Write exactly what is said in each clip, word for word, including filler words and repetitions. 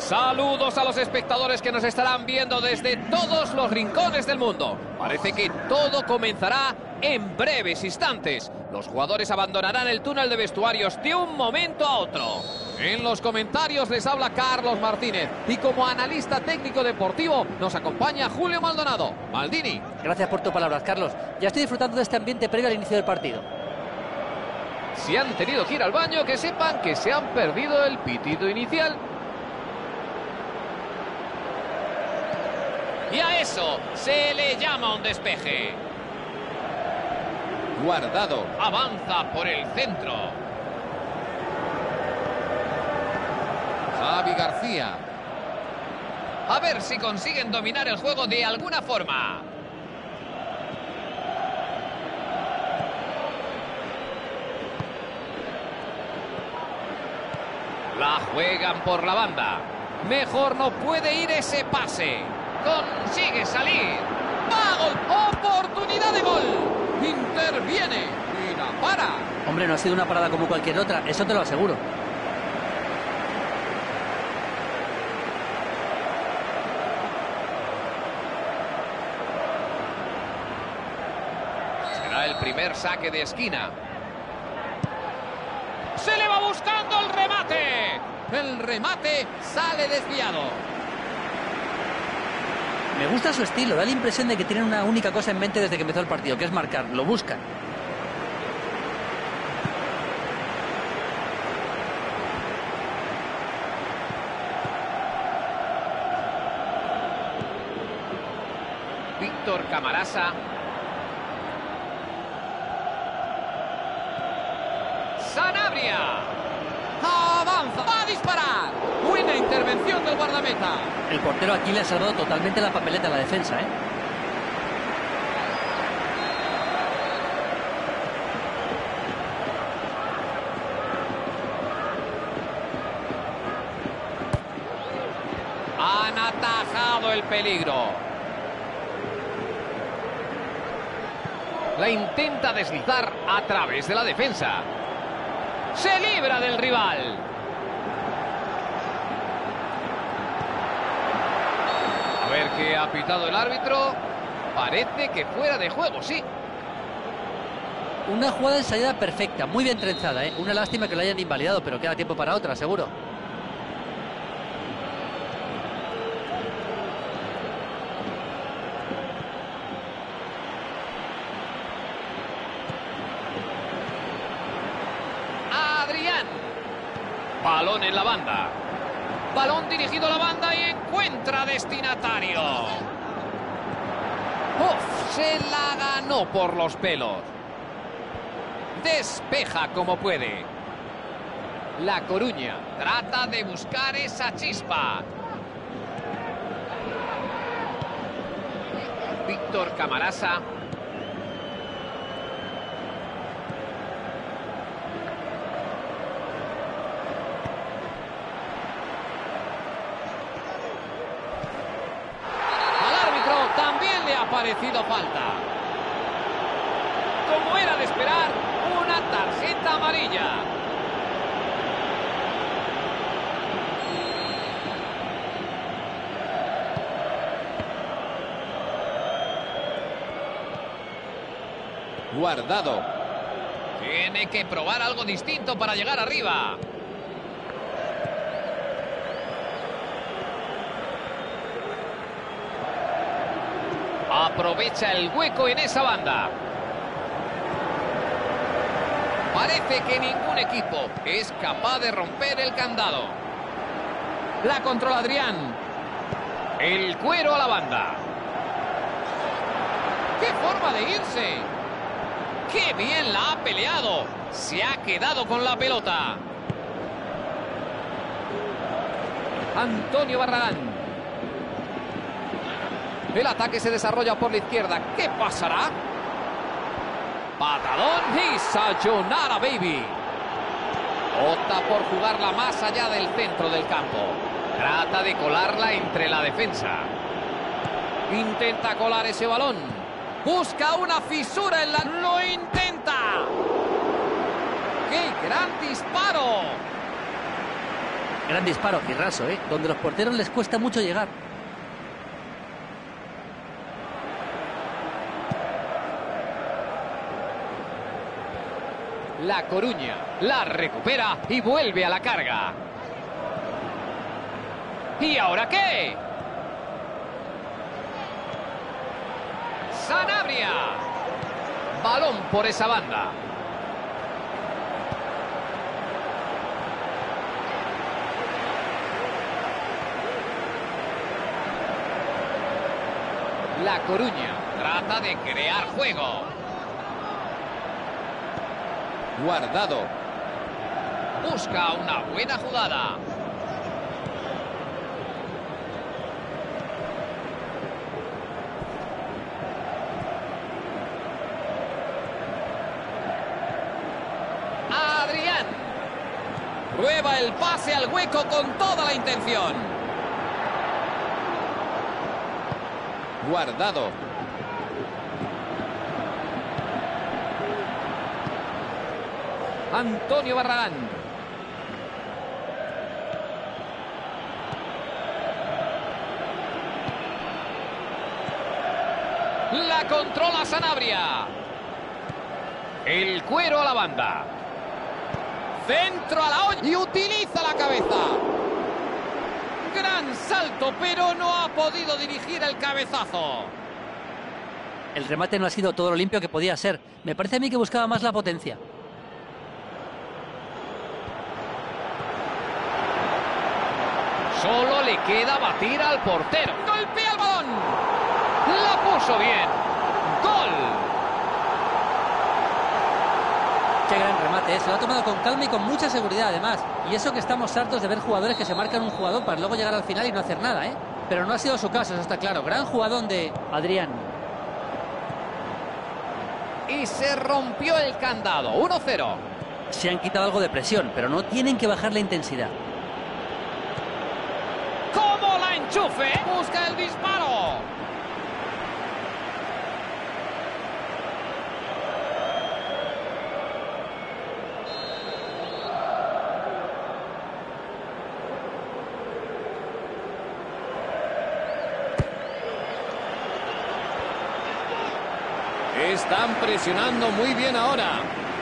Saludos a los espectadores que nos estarán viendo desde todos los rincones del mundo. Parece que todo comenzará en breves instantes. Los jugadores abandonarán el túnel de vestuarios de un momento a otro. En los comentarios les habla Carlos Martínez y como analista técnico deportivo nos acompaña Julio Maldonado. Maldini. Gracias por tus palabras, Carlos. Ya estoy disfrutando de este ambiente previo al inicio del partido. Si han tenido que ir al baño, que sepan que se han perdido el pitido inicial. Y a eso se le llama un despeje. Guardado. Avanza por el centro. Javi García. A ver si consiguen dominar el juego de alguna forma. La juegan por la banda. Mejor no puede ir ese pase. Consigue salir. ¡Va, gol! ¡Oportunidad de gol! Interviene y la para. Hombre, no ha sido una parada como cualquier otra, eso te lo aseguro. Será el primer saque de esquina. Se le va buscando el remate. El remate sale desviado. Me gusta su estilo, da la impresión de que tienen una única cosa en mente desde que empezó el partido, que es marcar, lo buscan. Víctor Camarasa. Sanabria. Avanza, va a disparar. Buena intervención del guardameta. El portero aquí le ha salvado totalmente la papeleta a la defensa, ¿eh? Han atajado el peligro. La intenta deslizar a través de la defensa. Se libra del rival. A ver qué ha pitado el árbitro. Parece que fuera de juego, sí. Una jugada de salida perfecta, muy bien trenzada, ¿eh? Una lástima que lo hayan invalidado, pero queda tiempo para otra, seguro. Adrián. Balón en la banda. Balón dirigido a la banda y encuentra destinatario. ¡Uf! Se la ganó por los pelos. Despeja como puede. La Coruña trata de buscar esa chispa. Víctor Camarasa. Parecido falta. Como era de esperar, una tarjeta amarilla. Guardado. Tiene que probar algo distinto para llegar arriba. Aprovecha el hueco en esa banda. Parece que ningún equipo es capaz de romper el candado. La controla Adrián. El cuero a la banda. ¡Qué forma de irse! ¡Qué bien la ha peleado! Se ha quedado con la pelota. Antonio Barragán. El ataque se desarrolla por la izquierda. ¿Qué pasará? Patadón y sayonara, baby. Opta por jugarla más allá del centro del campo. Trata de colarla entre la defensa. Intenta colar ese balón. Busca una fisura en la... ¡Lo intenta! ¡Qué gran disparo! Gran disparo y raso, ¿eh? Donde los porteros les cuesta mucho llegar. La Coruña la recupera y vuelve a la carga. ¿Y ahora qué? Sanabria. Balón por esa banda. La Coruña trata de crear juego. Guardado. Busca una buena jugada. Adrián. Prueba el pase al hueco con toda la intención. Guardado. Antonio Barragán. La controla Sanabria. El cuero a la banda. Centro a la olla y utiliza la cabeza. Gran salto, pero no ha podido dirigir el cabezazo. El remate no ha sido todo lo limpio que podía ser. Me parece a mí que buscaba más la potencia. Solo le queda batir al portero. ¡Golpea el balón! ¡La puso bien! ¡Gol! Qué gran remate, ¿eh? Se lo ha tomado con calma y con mucha seguridad, además. Y eso que estamos hartos de ver jugadores que se marcan un jugador para luego llegar al final y no hacer nada, ¿eh? Pero no ha sido su caso, eso está claro. Gran jugadón de Adrián. Y se rompió el candado. uno cero. Se han quitado algo de presión, pero no tienen que bajar la intensidad. ¡Cómo la enchufe! Busca el disparo. Están presionando muy bien ahora.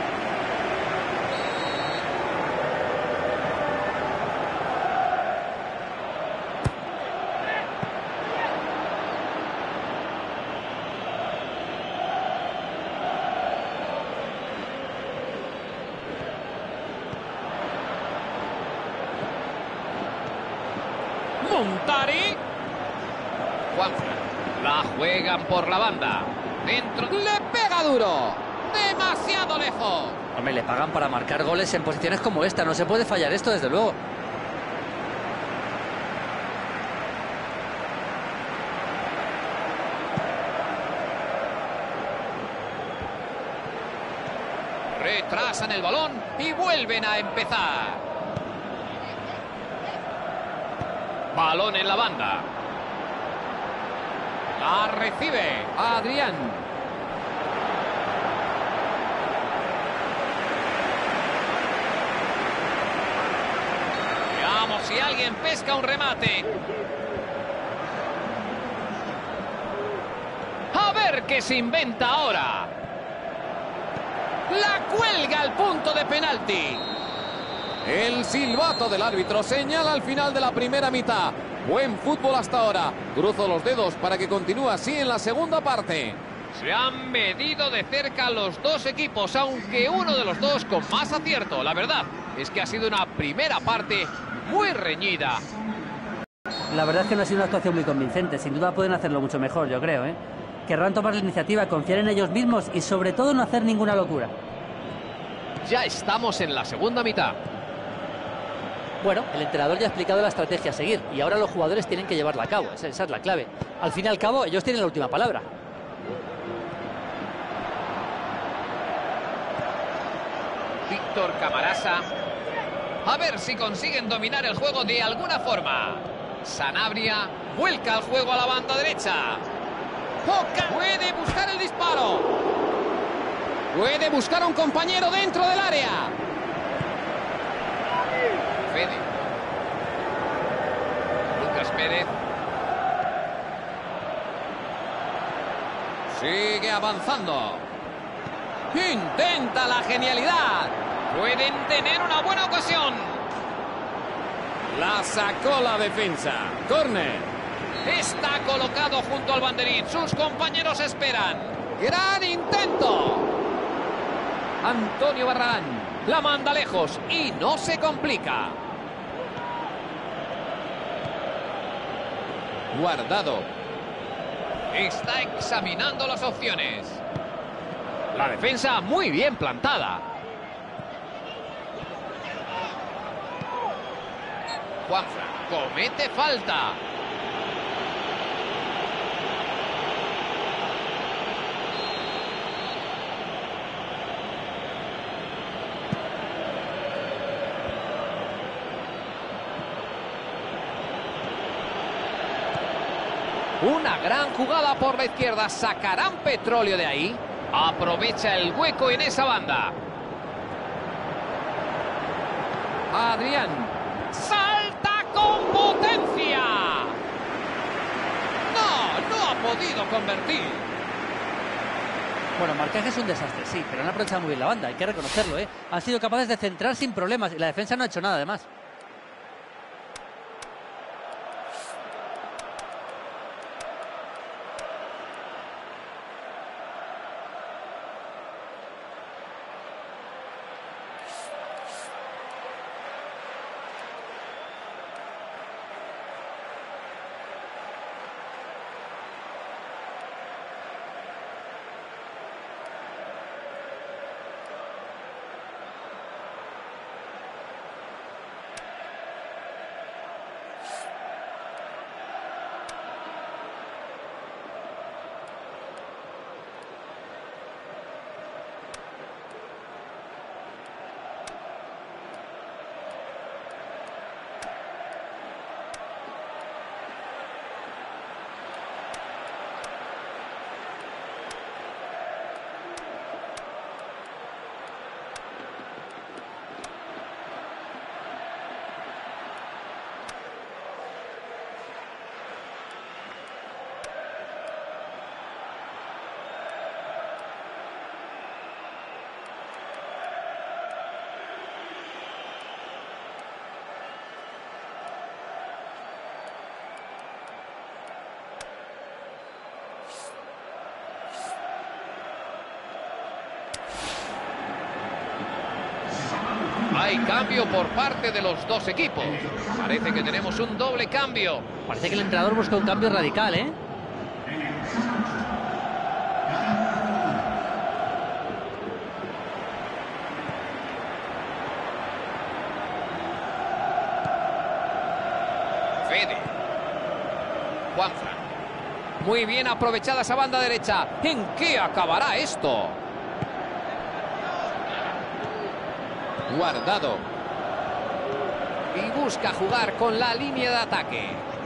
Montari. Juanfran. La juegan por la banda. Dentro. Le pega duro. Demasiado lejos. Hombre, le pagan para marcar goles en posiciones como esta. No se puede fallar esto, desde luego. Retrasan el balón y vuelven a empezar. Balón en la banda. La recibe Adrián. Veamos si alguien pesca un remate. A ver qué se inventa ahora. La cuelga al punto de penalti. El silbato del árbitro señala al final de la primera mitad. Buen fútbol hasta ahora. Cruzo los dedos para que continúe así en la segunda parte. Se han medido de cerca los dos equipos, aunque uno de los dos con más acierto. La verdad es que ha sido una primera parte muy reñida. La verdad es que no ha sido una actuación muy convincente. Sin duda pueden hacerlo mucho mejor, yo creo, ¿eh? Querrán tomar la iniciativa, confiar en ellos mismos y sobre todo no hacer ninguna locura. Ya estamos en la segunda mitad. Bueno, el entrenador ya ha explicado la estrategia a seguir y ahora los jugadores tienen que llevarla a cabo. Esa, esa es la clave. Al fin y al cabo, ellos tienen la última palabra. Víctor Camarasa. A ver si consiguen dominar el juego de alguna forma. Sanabria vuelca el juego a la banda derecha. Poca. Puede buscar el disparo. Puede buscar a un compañero dentro del área. Fede. Pérez. Sigue avanzando. Intenta la genialidad. Pueden tener una buena ocasión. La sacó la defensa. Córner. Está colocado junto al banderín. Sus compañeros esperan. ¡Gran intento! Antonio Barragán la manda lejos y no se complica. Guardado. Está examinando las opciones. La defensa muy bien plantada. Juanfran comete falta. Una gran jugada por la izquierda. ¿Sacarán petróleo de ahí? Aprovecha el hueco en esa banda. Adrián. ¡Salta con potencia! No, no ha podido convertir. Bueno, el marcaje es un desastre, sí, pero han aprovechado muy bien la banda, hay que reconocerlo, ¿eh? Han sido capaces de centrar sin problemas y la defensa no ha hecho nada, además. Hay cambio por parte de los dos equipos. Parece que tenemos un doble cambio. Parece que el entrenador busca un cambio radical, ¿eh? Fede. Juanfran. Muy bien aprovechada esa banda derecha. ¿En qué acabará esto? Guardado. Y busca jugar con la línea de ataque.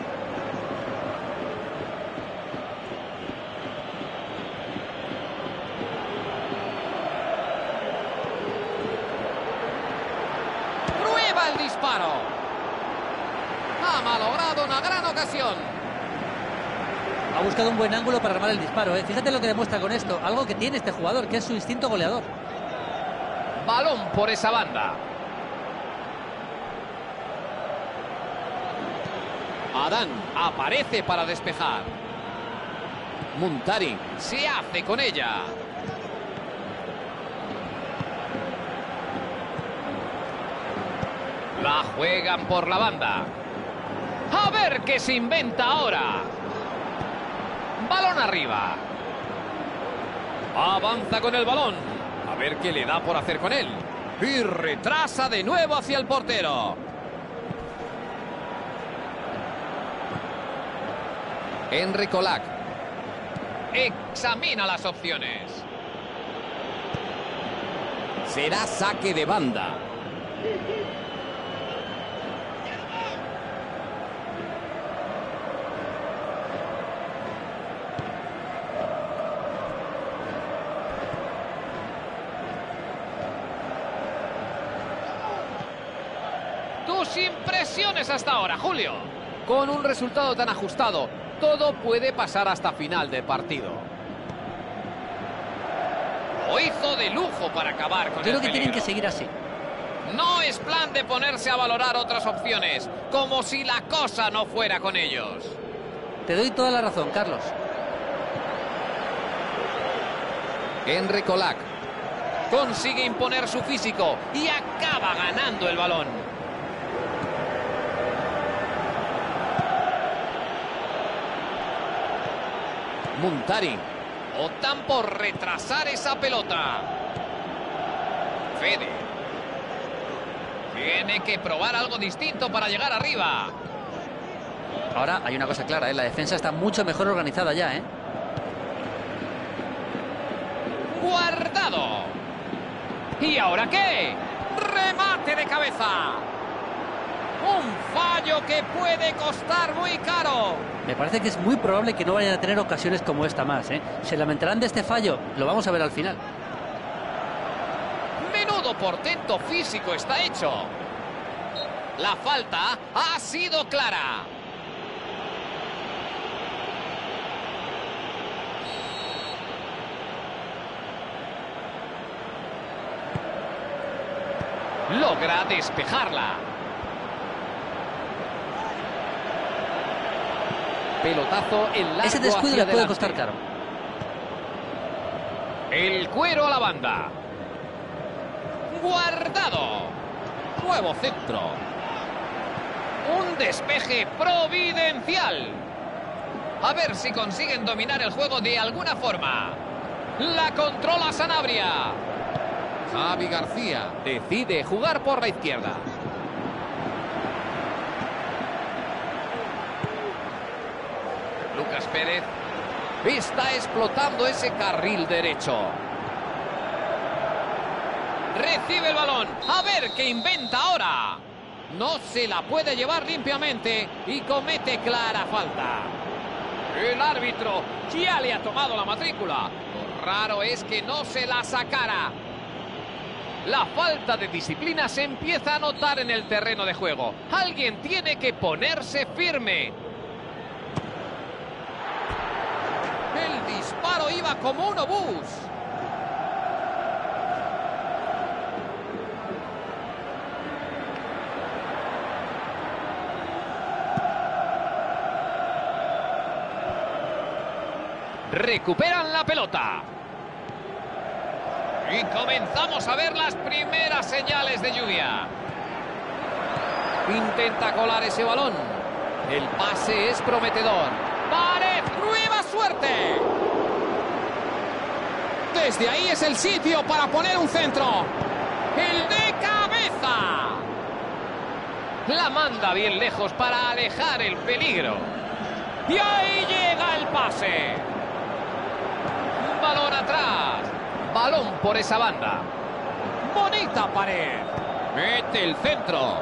Prueba el disparo. Ha malogrado una gran ocasión. Ha buscado un buen ángulo para armar el disparo, ¿eh? Fíjate lo que demuestra con esto. Algo que tiene este jugador, que es su instinto goleador. Balón por esa banda. Adán aparece para despejar. Muntari se hace con ella. La juegan por la banda. A ver qué se inventa ahora. Balón arriba. Avanza con el balón. A ver qué le da por hacer con él. Y retrasa de nuevo hacia el portero. Enrico Lac. Examina las opciones. Será saque de banda. Tus impresiones hasta ahora, Julio. Con un resultado tan ajustado, todo puede pasar hasta final del partido. Lo hizo de lujo para acabar con el Yo creo que peligro. tienen que seguir así. No es plan de ponerse a valorar otras opciones, como si la cosa no fuera con ellos. Te doy toda la razón, Carlos. Henry Colac consigue imponer su físico y acaba ganando el balón. Muntari. Optan por retrasar esa pelota. Fede. Tiene que probar algo distinto para llegar arriba. Ahora hay una cosa clara, ¿eh? La defensa está mucho mejor organizada ya, ¿eh? Guardado. ¿Y ahora qué? Remate de cabeza. Un fallo que puede costar muy caro. Me parece que es muy probable que no vayan a tener ocasiones como esta más, ¿eh? Se lamentarán de este fallo, lo vamos a ver al final. Menudo portento físico está hecho. La falta ha sido clara. Logra despejarla. Pelotazo en largo. Ese descuido hacia le puede adelante. costar caro. El cuero a la banda. Guardado. Nuevo centro. Un despeje providencial. A ver si consiguen dominar el juego de alguna forma. La controla Sanabria. Javi García decide jugar por la izquierda. Lucas Pérez está explotando ese carril derecho. Recibe el balón. A ver qué inventa ahora. No se la puede llevar limpiamente y comete clara falta. El árbitro ya le ha tomado la matrícula. Lo raro es que no se la sacara. La falta de disciplina se empieza a notar en el terreno de juego. Alguien tiene que ponerse firme. El disparo iba como un obús. Recuperan la pelota. Y comenzamos a ver las primeras señales de lluvia. Intenta colar ese balón. El pase es prometedor. Pared, prueba suerte. Desde ahí es el sitio para poner un centro. El de cabeza. La manda bien lejos para alejar el peligro. Y ahí llega el pase. Balón atrás. Balón por esa banda. Bonita pared. Mete el centro.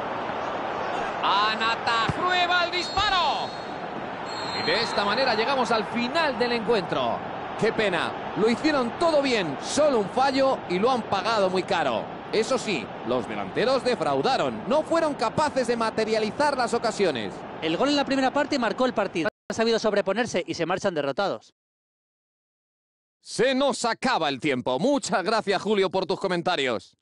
Anata prueba el disparo. Y de esta manera llegamos al final del encuentro. Qué pena. Lo hicieron todo bien. Solo un fallo y lo han pagado muy caro. Eso sí, los delanteros defraudaron. No fueron capaces de materializar las ocasiones. El gol en la primera parte marcó el partido. Han sabido sobreponerse y se marchan derrotados. Se nos acaba el tiempo. Muchas gracias, Julio, por tus comentarios.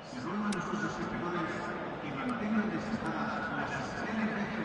se reúnan los espectadores y mantengan destacadas las estrellas de